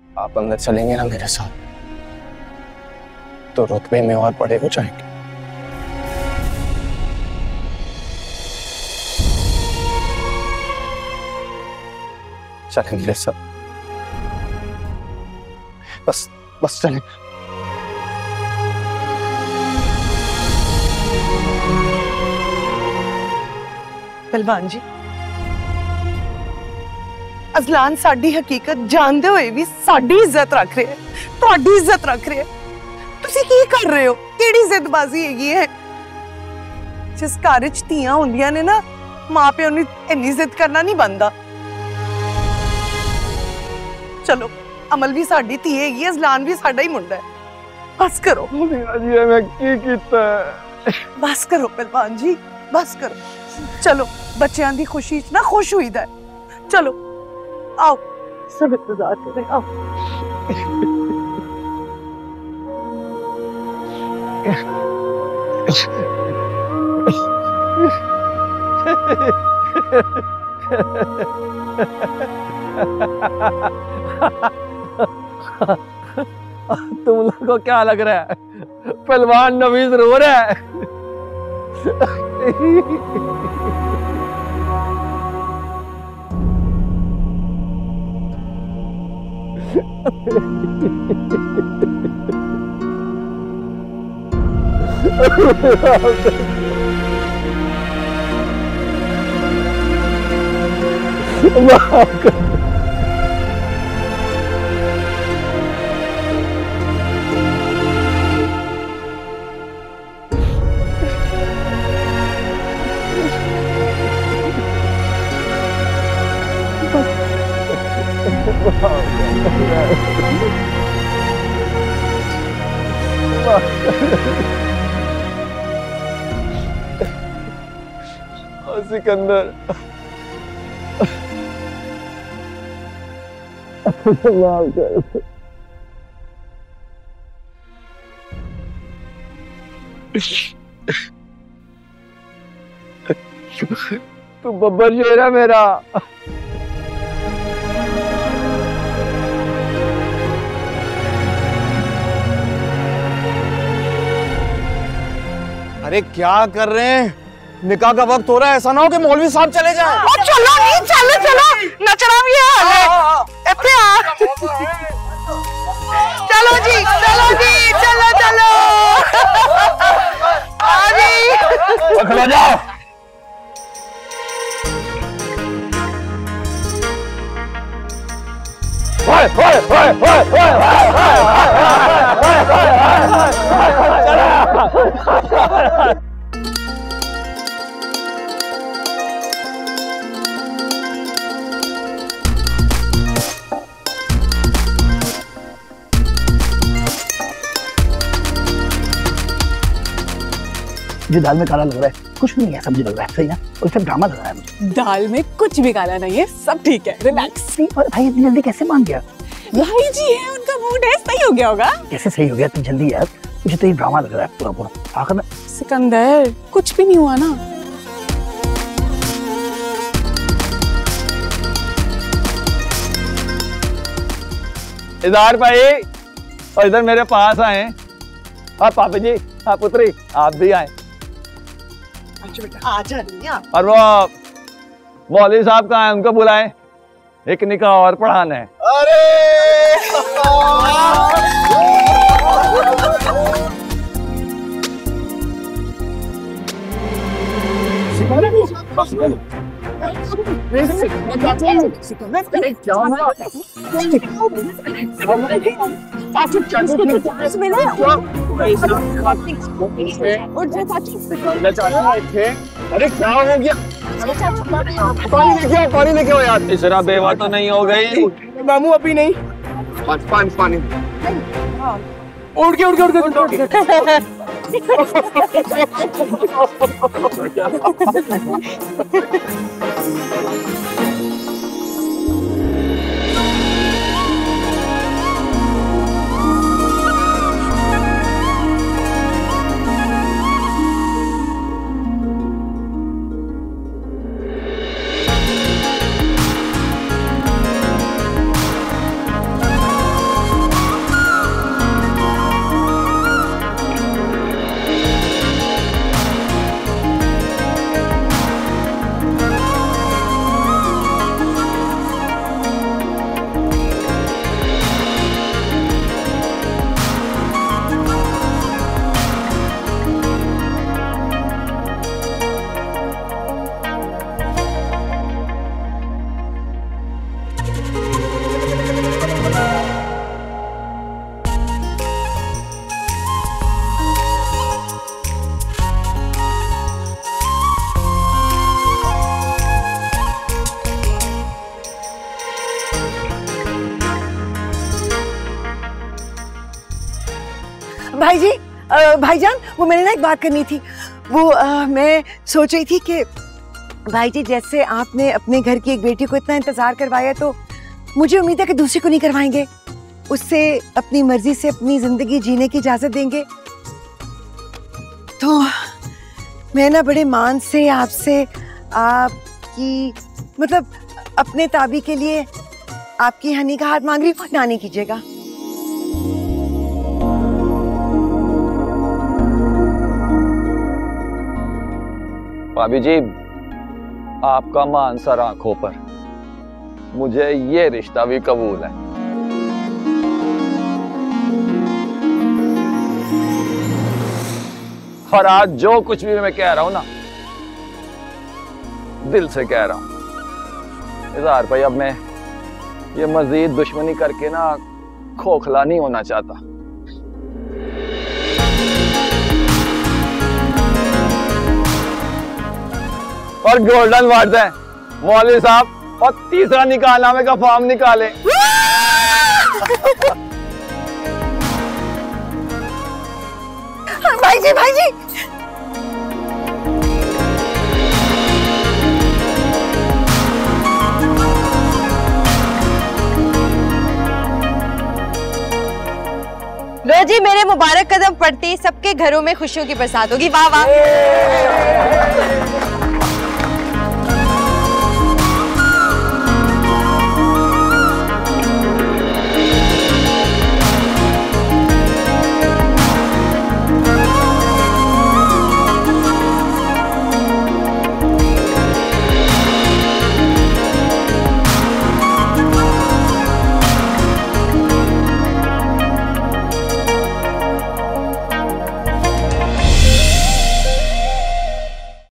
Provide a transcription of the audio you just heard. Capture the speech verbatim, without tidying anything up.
आप अंदर चलेंगे ना मेरे साथ तो रुतबे में और बड़े हो जाएंगे। चलें मेरे साथ, बस बस चलें। पहलवान जी, अजलान साडी हकीकत जानते हुए भी साडी इज्जत रख रहे हैं, तुहाडी इज्जत रख रहे हैं। तुसी की कर रहे हो? केड़ी जिदबाजी हैगी है? जिस घर च धीआं हुंदियां ने ना, मां प्यो ने इन्नी जिद करना नहीं बनता। चलो, अमल भी साडी धी हैगी, अजलान भी साडा ही मुंडा है। बस करो। जी मैं की कीता? बस करो पहलवान जी, बस करो। चलो, बच्चों की खुशी च ना खुश हुई दा है। चलो आओ, सब इंतजार करें, आओ। तुम लोग को क्या लग रहा है? पहलवान नवीज रो रहा है। सिकंदर, तू बब्बर शेर है मेरा। अरे क्या कर रहे हैं? निकाह का वक्त हो रहा है, ऐसा ना हो कि मौलवी साहब चले जाएं। ओ चलो नहीं, चलो चलो, नचना भी है हाले। इत्थे आ, चलो जी, चलो जी, चलो चलो, आ जी। खड़ा जाओ। ओए ओए ओए ओए ओए मुझे दाल में काला लग रहा है, कुछ भी नहीं है, सब्जी लग रहा है, सही है। और फिर ड्रामा लग रहा है मुझे। दाल में कुछ भी काला नहीं है, सब ठीक है, रिलैक्स। और भाई इतनी जल्दी कैसे मान गया? भाई जी है, उनका मूड है, सही हो गया होगा। कैसे सही हो गया इतनी जल्दी यार? मुझे तो ये ड्रामा लग रहा है पूरा पूरा। आखिर में सिकंदर, कुछ भी नहीं हुआ ना। इधर भाई, और इधर मेरे पास आए। हाँ पापा जी, हाँ पुत्री, आप भी आए। अच्छा बेटा, आ जा रही हैं आप। और वो मौलवी साहब कहाँ हैं? उनको बुलाएं, एक निकाह और पढ़ाना है। अरे अरे क्या हो गया? पानी लेके आओ, पानी लेके आओ यार। इतना बेवा तो नहीं हो गई मामू? अभी नहीं, पानी पानी उड़ के उड़ के उड़ के उड़ के भाई जी, अ, भाईजान, वो मैंने ना एक बात करनी थी। वो अ, मैं सोच रही थी कि भाई जी, जैसे आपने अपने घर की एक बेटी को इतना इंतजार करवाया, तो मुझे उम्मीद है कि दूसरी को नहीं करवाएंगे, उससे अपनी मर्जी से अपनी जिंदगी जीने की इजाजत देंगे। तो मैं ना बड़े मान से आपसे आपकी मतलब अपने ताबी के लिए आपकी हनी का हाथ मांग रही हूँ, ना नहीं कीजिएगा। भाभी जी, आपका मान सर आंखों पर, मुझे ये रिश्ता भी कबूल है। और आज जो कुछ भी मैं कह रहा हूं ना, दिल से कह रहा हूं। इज़हार भाई, अब मैं ये मजीद दुश्मनी करके ना खोखला नहीं होना चाहता। और गोल्डन वर्ड्स हैं मौलवी साहब, और तीसरा निकालनामे का फॉर्म निकाले। भाई जी, भाई जी, लो जी, मेरे मुबारक कदम पड़ते ही सबके घरों में खुशियों की बरसात होगी। वाह वाह।